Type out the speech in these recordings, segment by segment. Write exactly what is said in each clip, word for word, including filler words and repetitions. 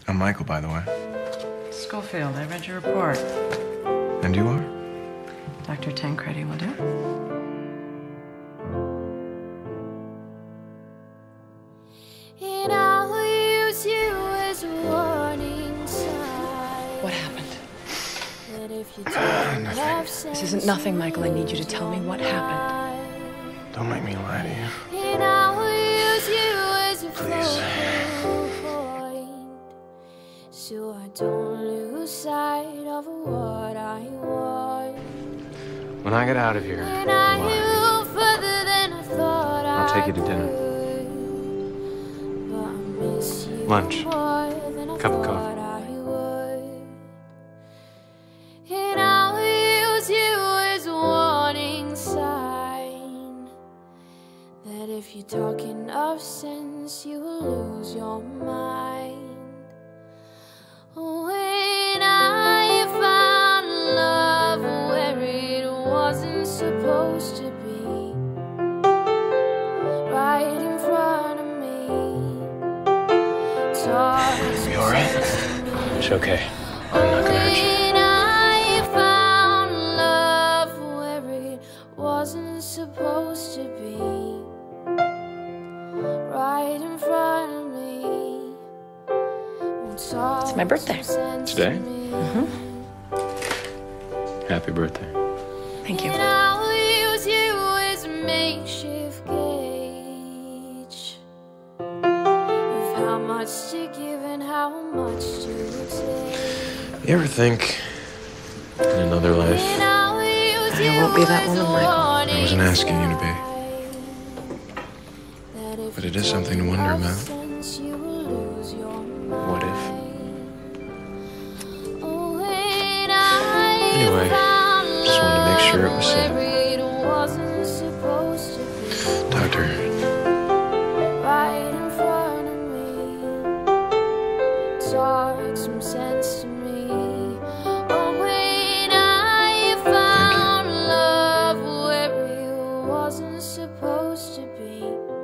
I'm Michael, by the way. Schofield, I read your report. And you are? Doctor Tancredi will do. And I'll use you as a warning sign. What happened? That if you Uh, nothing. This isn't nothing, Michael. I need you to tell me what happened. Don't make me lie to you. And I'll use you as a Please. focal point, so I don't lose sight of what I want. When I get out of here, And I alive, knew further than I thought I'll take I you to dinner. could. But I miss you Lunch. more than I Cup of thought coffee. I would. And I'll use you as a warning sign that if you're talking of sense, you will lose your mind. When I found love where it wasn't supposed to be, right in front of me. Talk You all right? It's okay. I'm not gonna hurt you. when I found love where it wasn't supposed to be, right in front of me. It's my birthday. Today? Mm-hmm. Happy birthday. Thank you. And I'll use you as a makeshift gauge of how much to give and how much to take. You ever think in another life? And I'll use I won't be that you as woman, a Michael. I wasn't asking you to be. that if But it you is something to take wonder off about. sense, you will lose your What if? mind. Oh, when I Anyway, found just wanted to make sure it was love said. where it wasn't supposed to be, Doctor, right in front of me. Talk some sense to me. Oh, when I found love where it wasn't supposed to be,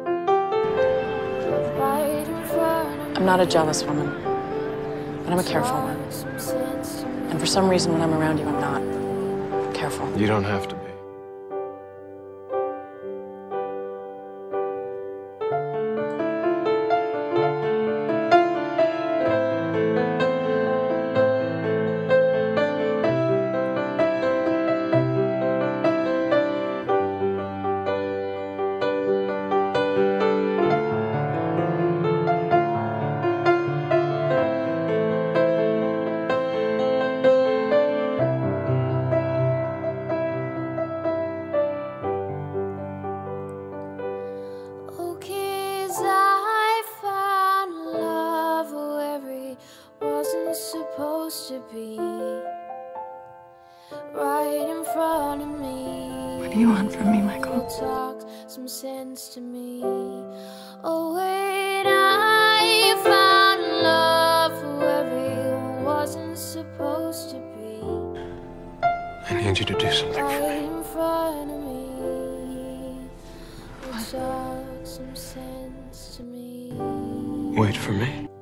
right in front of me. I'm not a jealous woman, but I'm a careful one. Talk some sense to me. And for some reason, when I'm around you, I'm not careful. you don't have to be. Oh, 'cause I found love where it wasn't supposed to be, right in front of me. What do you want from me, Michael? Talk some sense to me. Oh, when I found love where it wasn't supposed to be, I need you to do something for right me. in front of me. Talk some sense to me. Wait for me.